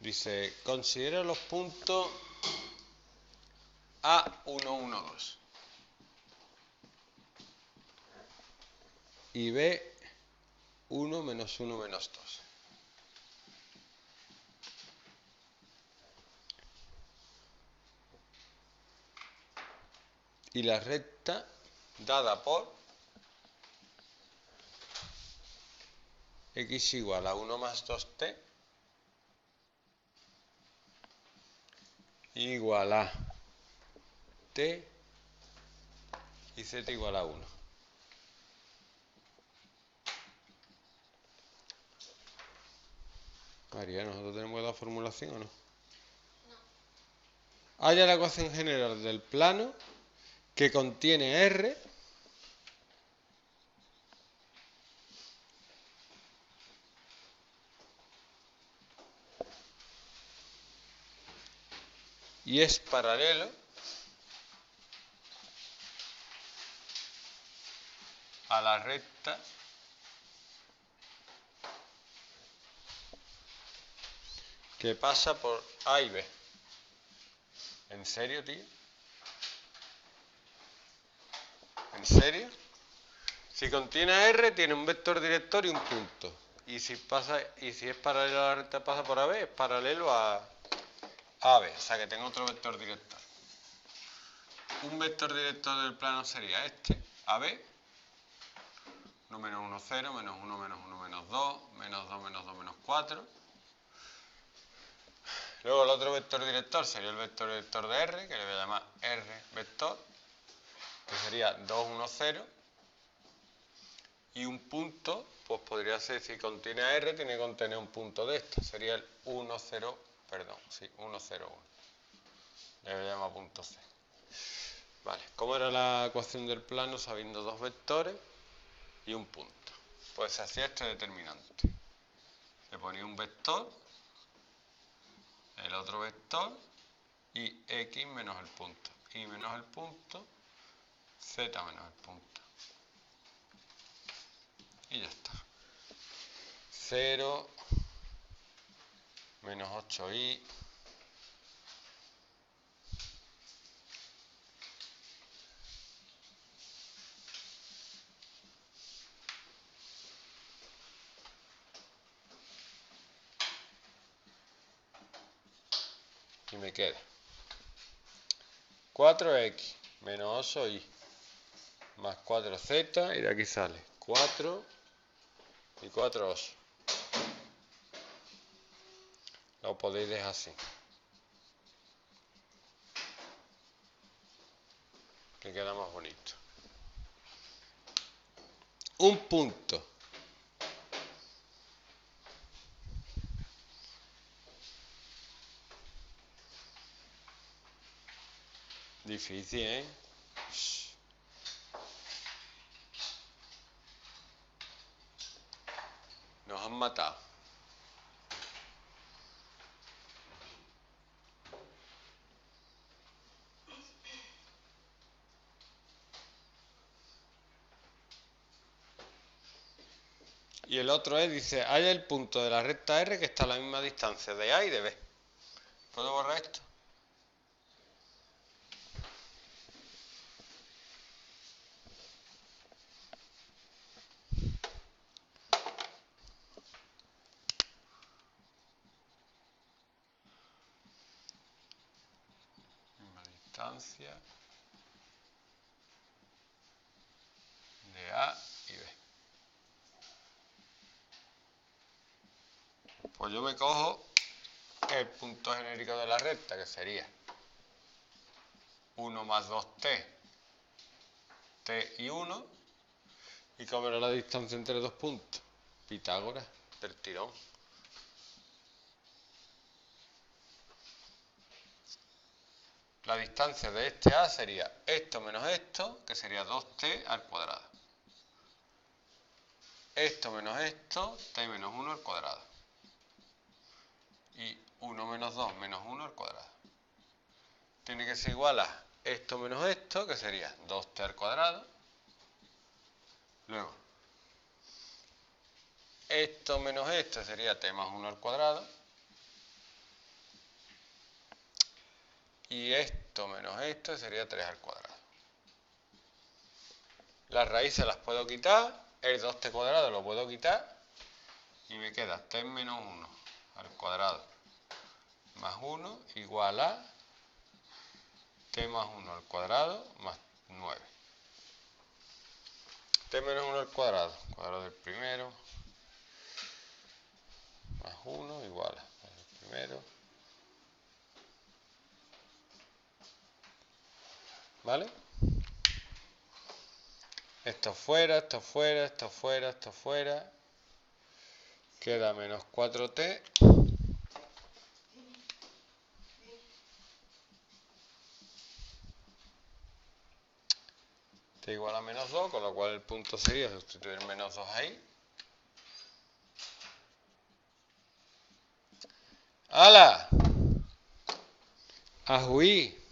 Dice, considera los puntos A1, 1, 2 y B1, menos 1, menos 2. Y la recta dada por x igual a 1 más 2t igual a t y z igual a 1. María, ¿nosotros tenemos la formulación o no? Halla la ecuación general del plano que contiene R y es paralelo a la recta que pasa por A y B. ¿En serio, tío? ¿En serio? Si contiene a R, tiene un vector director y un punto. Y si es paralelo a la recta pasa por AB, es paralelo a AB. O sea que tengo otro vector director. Un vector director del plano sería este, AB. 1, menos 1, 0, menos 1, menos 1, menos 2, menos 2, menos 2, menos 4. Luego el otro vector director sería el vector director de R, que le voy a llamar R vector, que sería 2, 1, 0. Y un punto, pues podría ser, si contiene a R, tiene que contener un punto de esto. Sería el 1, 0, perdón, sí, 1, 0, 1. Le voy a llamar punto C. Vale, ¿cómo era la ecuación del plano sabiendo dos vectores y un punto? Pues se hacía este determinante. Se ponía un vector, el otro vector y x menos el punto. Y menos el punto, z menos el punto. Y ya está. 0, menos 8i, y me queda 4x menos 8i más 4z, y de aquí sale 4 y 4, 8. Lo podéis dejar así, que queda más bonito. Un punto. Difícil, ¿eh? Nos han matado. Y el otro es, dice, halla el punto de la recta R que está a la misma distancia de A y de B. ¿Puedo borrar esto? Misma distancia de A y B. Pues yo me cojo el punto genérico de la recta, que sería 1 más 2t, t y 1, y cómo era la distancia entre dos puntos. Pitágoras, del tirón. La distancia de este A sería esto menos esto, que sería 2t al cuadrado. Esto menos esto, t menos 1 al cuadrado. Y 1 menos 2 menos 1 al cuadrado. Tiene que ser igual a esto menos esto, que sería 2t al cuadrado. Luego, esto menos esto sería t más 1 al cuadrado. y esto menos esto sería 3 al cuadrado. Las raíces las puedo quitar, el 2t cuadrado lo puedo quitar y me queda t menos 1 al cuadrado más 1 igual a t más 1 al cuadrado más 9. T menos 1 al cuadrado del primero, más 1 igual a el primero. ¿Vale? Esto fuera, esto fuera, esto fuera, esto fuera. Queda menos 4t. T igual a menos 2, con lo cual el punto sería sustituir menos 2 ahí. ¡Hala! ¡A juí!